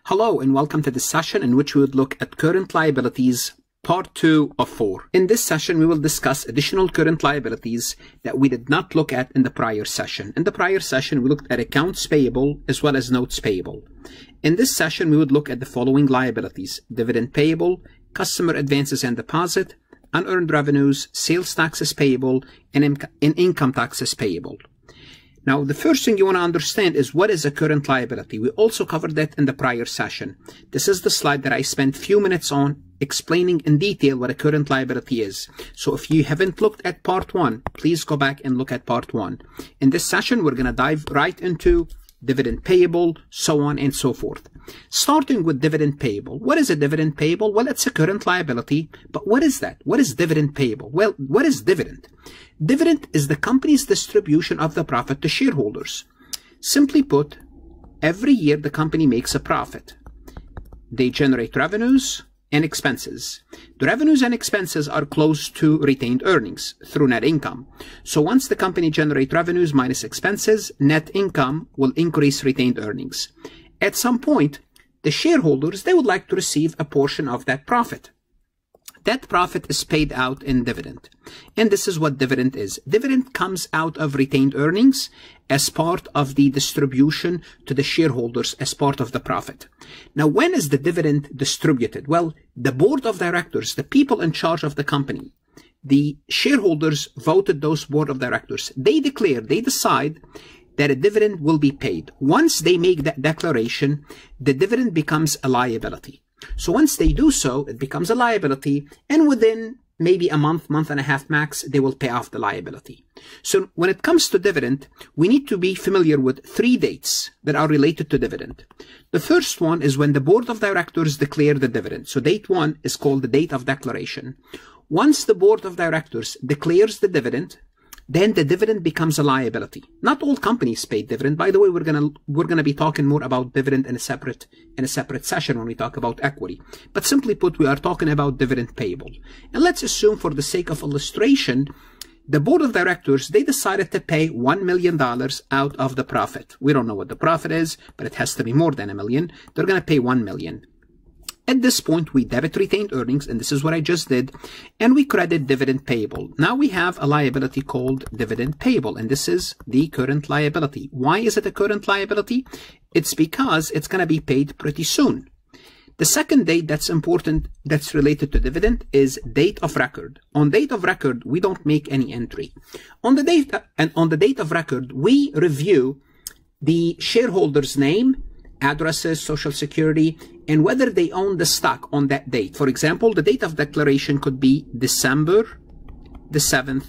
Hello and welcome to this session in which we would look at current liabilities, part 2 of 4. In this session, we will discuss additional current liabilities that we did not look at in the prior session. In the prior session, we looked at accounts payable as well as notes payable. In this session, we would look at the following liabilities: dividend payable, customer advances and deposit, unearned revenues, sales taxes payable, and income taxes payable. Now, the first thing you want to understand is what is a current liability. We also covered that in the prior session. This is the slide that I spent a few minutes on explaining in detail what a current liability is. So if you haven't looked at part 1, please go back and look at part 1. In this session, we're going to dive right into dividend payable, so on and so forth. Starting with dividend payable. What is a dividend payable? Well, it's a current liability, but what is that? What is dividend payable? Well, what is dividend? Dividend is the company's distribution of the profit to shareholders. Simply put, every year the company makes a profit. They generate revenues and expenses. The revenues and expenses are close to retained earnings through net income. So once the company generates revenues minus expenses, net income will increase retained earnings. At some point, the shareholders, they would like to receive a portion of that profit. That profit is paid out in dividend. And this is what dividend is. Dividend comes out of retained earnings as part of the distribution to the shareholders as part of the profit. Now, when is the dividend distributed? Well, the board of directors, the people in charge of the company, the shareholders voted those board of directors. They decide that a dividend will be paid. Once they make that declaration, the dividend becomes a liability. So once they do so, it becomes a liability, and within maybe a month, month and a half max, they will pay off the liability. So when it comes to dividend, we need to be familiar with 3 dates that are related to dividend. The first one is when the board of directors declare the dividend. So date 1 is called the date of declaration. Once the board of directors declares the dividend, then the dividend becomes a liability. Not all companies pay dividend. By the way, we're gonna be talking more about dividend in a separate session when we talk about equity. But simply put, we are talking about dividend payable. And let's assume, for the sake of illustration, the board of directors, they decided to pay $1 million out of the profit. We don't know what the profit is, but it has to be more than $1 million. They're gonna pay $1 million. At this point, we debit retained earnings, and this is what I just did, and we credit dividend payable. Now we have a liability called dividend payable, and this is the current liability. Why is it a current liability? It's because it's going to be paid pretty soon. The second date that's important, that's related to dividend, is date of record. On date of record, we don't make any entry. On the date of record, we review the shareholder's name, addresses, social security, and whether they own the stock on that date. For example, the date of declaration could be December the 7th,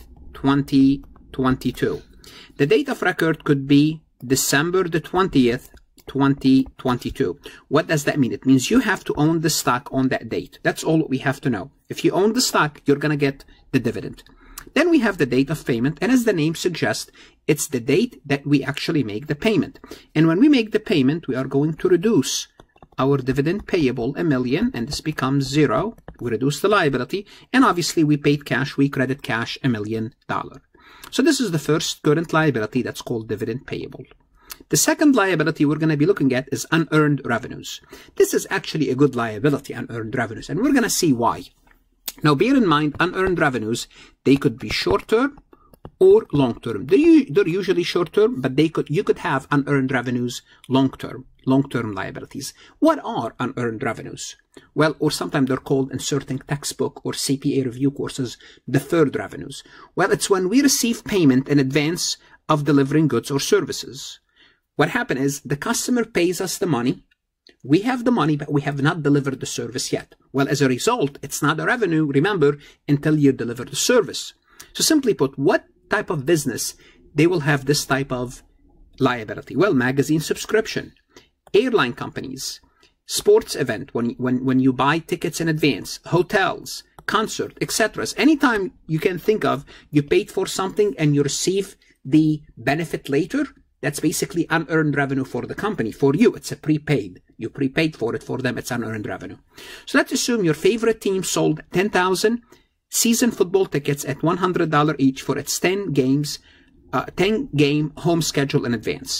2022. The date of record could be December the 20th, 2022. What does that mean? It means you have to own the stock on that date. That's all we have to know. If you own the stock, you're going to get the dividend. Then we have the date of payment, and as the name suggests, it's the date that we actually make the payment. And when we make the payment, we are going to reduce our dividend payable $1 million, and this becomes 0. We reduce the liability, and obviously we paid cash, we credit cash $1 million. So this is the first current liability that's called dividend payable. The second liability we're going to be looking at is unearned revenues. This is actually a good liability, unearned revenues, and we're going to see why. Now, bear in mind, unearned revenues, they could be short-term or long-term. They're usually short-term, but you could have unearned revenues long-term liabilities. What are unearned revenues? Well, or sometimes they're called in certain textbook or CPA review courses, deferred revenues. Well, it's when we receive payment in advance of delivering goods or services. What happens is the customer pays us the money. We have the money, but we have not delivered the service yet. Well, as a result, it's not a revenue, remember, until you deliver the service. So simply put, what type of business they will have this type of liability? Well, magazine subscription, airline companies, sports event, when you buy tickets in advance, hotels, concert, etc. Anytime you can think of, you paid for something and you receive the benefit later, that's basically unearned revenue for the company. For you, it's a prepaid. You prepaid for it. For them, it's unearned revenue. So let's assume your favorite team sold 10,000 season football tickets at $100 each for its 10 game home schedule in advance.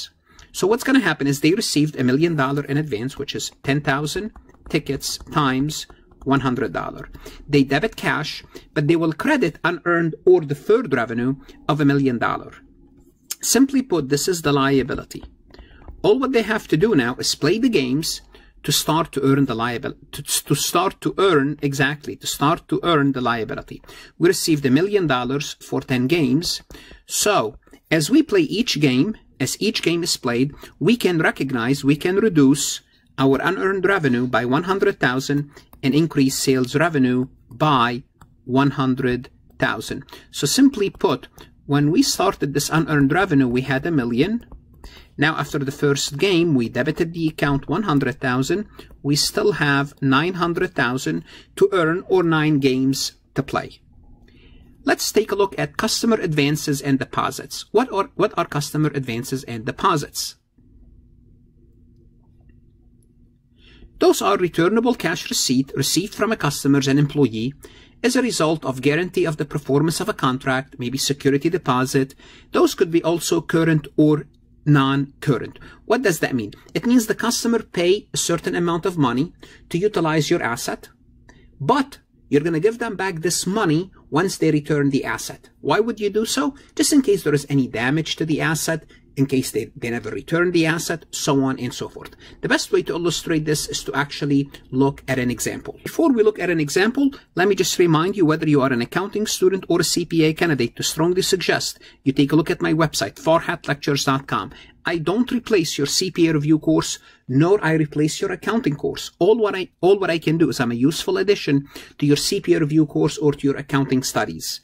So what's going to happen is they received $1 million in advance, which is 10,000 tickets times $100. They debit cash, but they will credit unearned or deferred revenue of $1 million. Simply put, this is the liability. All what they have to do now is play the games to start to earn the liability, to start to earn the liability. We received $1 million for 10 games. So as we play each game, as each game is played, we can reduce our unearned revenue by 100,000 and increase sales revenue by 100,000. So simply put, when we started this unearned revenue, we had $1 million. Now, after the first game, we debited the account 100,000. We still have 900,000 to earn, or 9 games to play. Let's take a look at customer advances and deposits. What are customer advances and deposits? Those are returnable cash receipt received from a customer and employee as a result of guarantee of the performance of a contract, maybe security deposit. Those could be also current or non-current. What does that mean? It means the customer pay a certain amount of money to utilize your asset, but you're going to give them back this money once they return the asset. Why would you do so? Just in case there is any damage to the asset, in case they never return the asset, so on and so forth. The best way to illustrate this is to actually look at an example. Before we look at an example, let me just remind you, whether you are an accounting student or a CPA candidate, to strongly suggest you take a look at my website, farhatlectures.com. I don't replace your CPA review course, nor I replace your accounting course. All what I can do is I'm a useful addition to your CPA review course or to your accounting studies.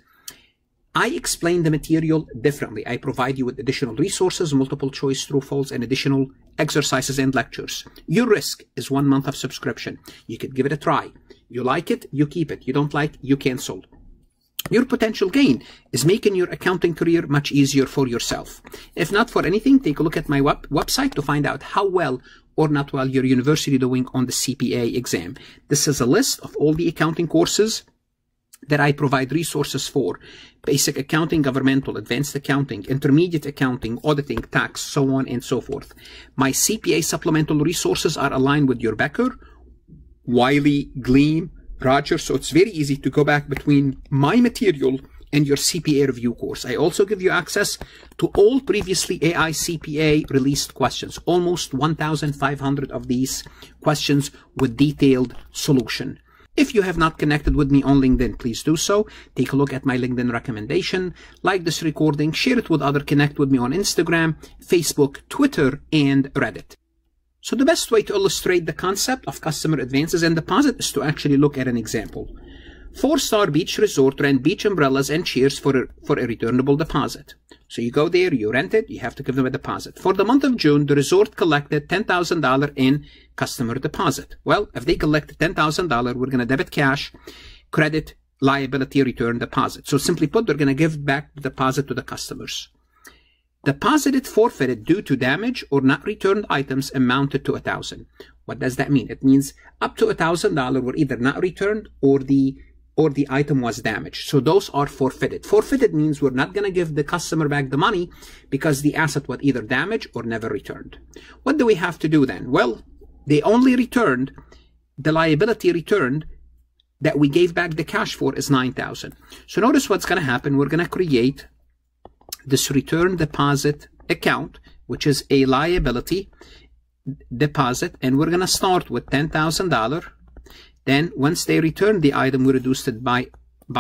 I explain the material differently. I provide you with additional resources, multiple choice, true, false, and additional exercises and lectures. Your risk is 1 month of subscription. You could give it a try. You like it, you keep it. You don't like, you cancel. Your potential gain is making your accounting career much easier for yourself. If not for anything, take a look at my website to find out how well or not well your university doing on the CPA exam. This is a list of all the accounting courses that I provide resources for: basic accounting, governmental, advanced accounting, intermediate accounting, auditing, tax, so on and so forth. My CPA supplemental resources are aligned with your Becker, Wiley, Gleam, Rogers, so it's very easy to go back between my material and your CPA review course. I also give you access to all previously AI CPA released questions, almost 1,500 of these questions with detailed solution. If you have not connected with me on LinkedIn, please do so. Take a look at my LinkedIn recommendation, like this recording, share it with others, connect with me on Instagram, Facebook, Twitter, and Reddit. So the best way to illustrate the concept of customer advances and deposit is to actually look at an example. 4-star beach resort rent beach umbrellas and chairs for a returnable deposit. So you go there, you rent it, you have to give them a deposit. For the month of June, the resort collected $10,000 in customer deposit. Well, if they collected $10,000, we're going to debit cash, credit, liability, return deposit. So simply put, they're going to give back the deposit to the customers. Deposited forfeited due to damage or not returned items amounted to $1,000. What does that mean? It means up to $1,000 were either not returned or the item was damaged. So those are forfeited. Forfeited means we're not going to give the customer back the money because the asset was either damaged or never returned. What do we have to do then? Well, they only returned, the liability returned that we gave back the cash for is $9,000. So notice what's going to happen. We're going to create this return deposit account, which is a liability deposit, and we're going to start with $10,000. Then once they return the item, we reduced it by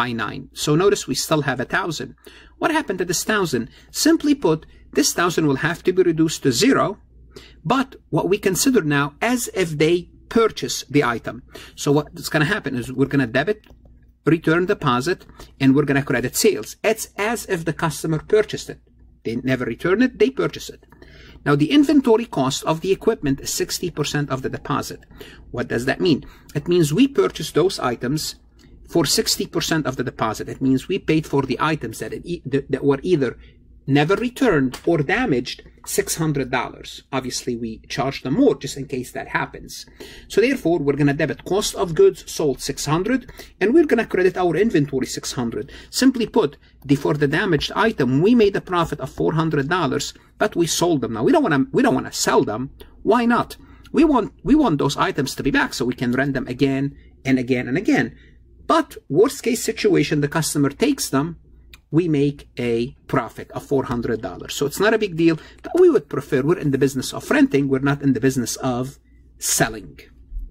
9. So notice we still have $1,000. What happened to this $1,000? Simply put, this $1,000 will have to be reduced to 0, but what we consider now as if they purchase the item. So what's going to happen is we're going to debit return deposit and we're going to credit sales. It's as if the customer purchased it. They never returned it, they purchased it. Now, the inventory cost of the equipment is 60% of the deposit. What does that mean? It means we purchased those items for 60% of the deposit. It means we paid for the items that were either never returned or damaged $600. Obviously, we charge them more just in case that happens. So therefore, we're going to debit cost of goods sold $600, and we're going to credit our inventory $600. Simply put, for the damaged item, we made a profit of $400, but we sold them. Now we don't want to sell them. Why not? We want those items to be back so we can rent them again and again and again. But worst case situation, the customer takes them, we make a profit of $400. So it's not a big deal, but we would prefer, we're in the business of renting, we're not in the business of selling.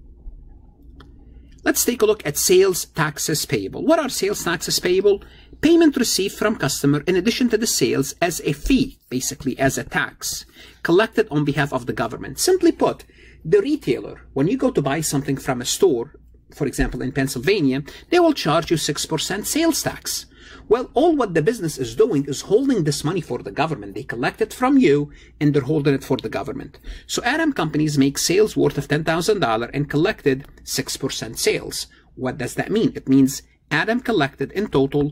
Let's take a look at sales taxes payable. What are sales taxes payable? Payment received from customer in addition to the sales as a fee, basically as a tax, collected on behalf of the government. Simply put, the retailer, when you go to buy something from a store, for example, in Pennsylvania, they will charge you 6% sales tax. Well, all what the business is doing is holding this money for the government. They collect it from you and they're holding it for the government. So Adam companies make sales worth of $10,000 and collected 6% sales. What does that mean? It means Adam collected in total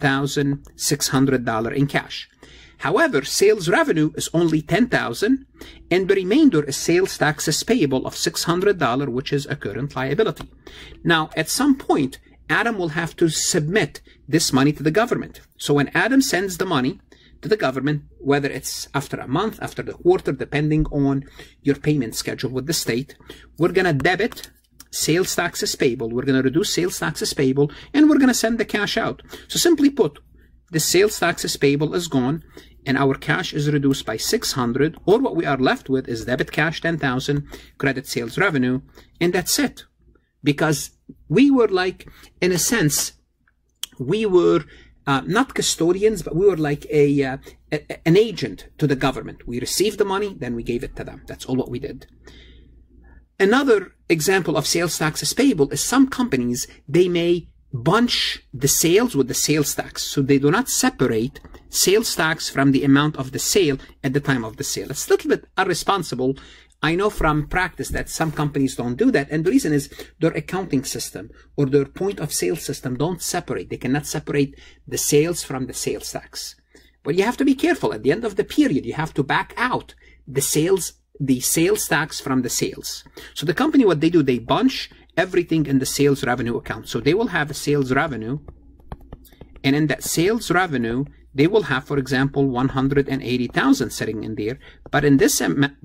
$10,600 in cash. However, sales revenue is only $10,000 and the remainder is sales taxes payable of $600, which is a current liability. Now, at some point, Adam will have to submit this money to the government. So when Adam sends the money to the government, whether it's after a month, after the quarter, depending on your payment schedule with the state, we're going to debit sales taxes payable, we're going to reduce sales taxes payable, and we're going to send the cash out. So simply put, the sales taxes payable is gone, and our cash is reduced by $600, or what we are left with is debit cash $10,000, credit sales revenue, and that's it. Because we were like, in a sense, we were not custodians, but we were like an agent to the government. We received the money, then we gave it to them. That's all what we did. Another example of sales taxes payable is some companies, they may bunch the sales with the sales tax. So they do not separate sales tax from the amount of the sale at the time of the sale. It's a little bit irresponsible. I know from practice that some companies don't do that, and the reason is their accounting system or their point of sale system don't separate. They cannot separate the sales from the sales tax. But you have to be careful. At the end of the period, you have to back out the sales tax from the sales. So the company, what they do, they bunch everything in the sales revenue account. So they will have a sales revenue, and in that sales revenue, they will have, for example, $180,000 sitting in there. But in this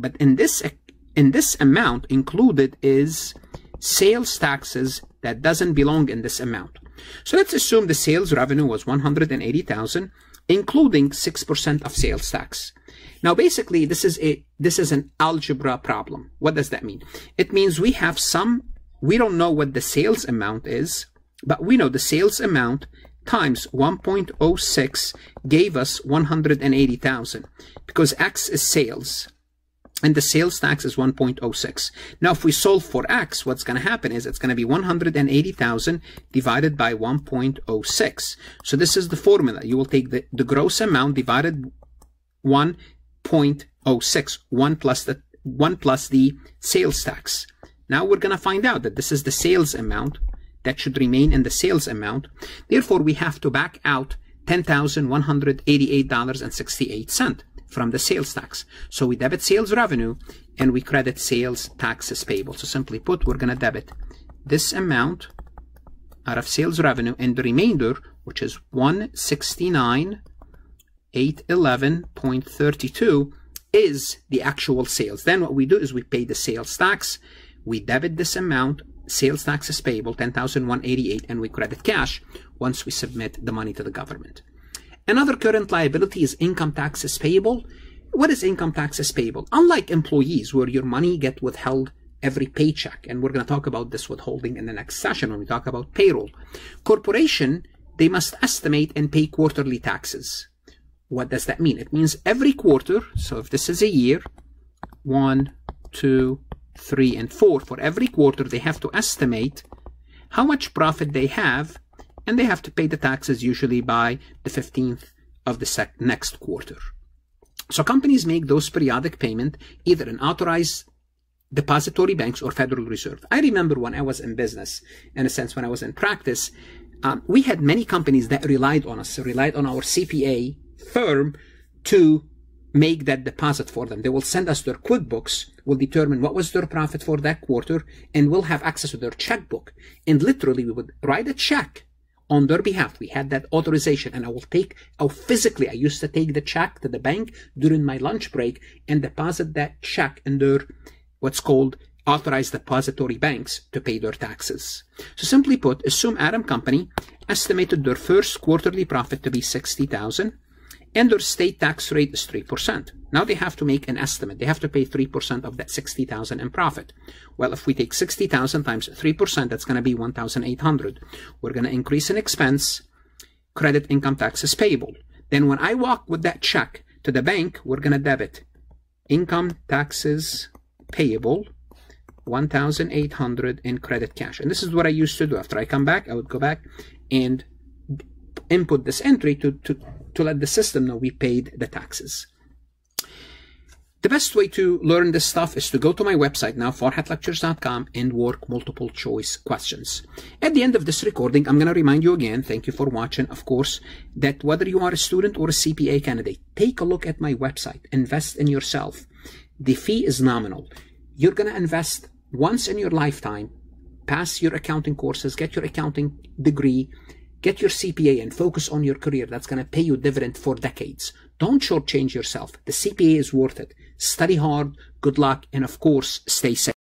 amount included is sales taxes that doesn't belong in this amount. So let's assume the sales revenue was $180,000, including 6% of sales tax. Now, basically, this is an algebra problem. What does that mean? It means we don't know what the sales amount is, but we know the sales amount times 1.06 gave us 180,000 because X is sales and the sales tax is 1.06. Now, if we solve for X, what's going to happen is it's going to be 180,000 divided by 1.06. So this is the formula. You will take the gross amount divided 1.06, 1 plus the sales tax. Now we're going to find out that this is the sales amount that should remain in the sales amount. Therefore, we have to back out $10,188.68 from the sales tax. So we debit sales revenue and we credit sales taxes payable. So simply put, we're going to debit this amount out of sales revenue, and the remainder, which is $169,811.32, is the actual sales. Then what we do is we pay the sales tax, we debit this amount, sales taxes payable, $10,188, and we credit cash once we submit the money to the government. Another current liability is income taxes payable. What is income taxes payable? Unlike employees, where your money gets withheld every paycheck, and we're going to talk about this withholding in the next session when we talk about payroll. Corporation, they must estimate and pay quarterly taxes. What does that mean? It means every quarter, so if this is a year, 1, 2, 3, and 4, for every quarter they have to estimate how much profit they have, and they have to pay the taxes usually by the 15th of the next quarter. So companies make those periodic payment either in authorized depository banks or Federal Reserve. I remember when I was in business, in a sense when I was in practice, we had many companies that relied on us, relied on our CPA firm to make that deposit for them. They will send us their QuickBooks, will determine what was their profit for that quarter, and we'll have access to their checkbook. And literally, we would write a check on their behalf. We had that authorization, and I used to take the check to the bank during my lunch break and deposit that check in their what's called authorized depository banks to pay their taxes. So simply put, assume Adam Company estimated their first quarterly profit to be $60,000, and their state tax rate is 3%. Now they have to make an estimate. They have to pay 3% of that $60,000 in profit. Well, if we take $60,000 times 3%, that's going to be $1,800. We're going to increase an expense, credit income taxes payable. Then when I walk with that check to the bank, we're going to debit income taxes payable, $1,800 in credit cash. And this is what I used to do. After I come back, I would go back and input this entry to let the system know we paid the taxes. The best way to learn this stuff is to go to my website now, farhatlectures.com, and work multiple choice questions. At the end of this recording, I'm going to remind you again, thank you for watching, of course, that whether you are a student or a CPA candidate, take a look at my website, invest in yourself. The fee is nominal. You're going to invest once in your lifetime, pass your accounting courses, get your accounting degree, get your CPA, and focus on your career. That's going to pay you dividend for decades. Don't shortchange yourself. The CPA is worth it. Study hard, good luck, and of course, stay safe.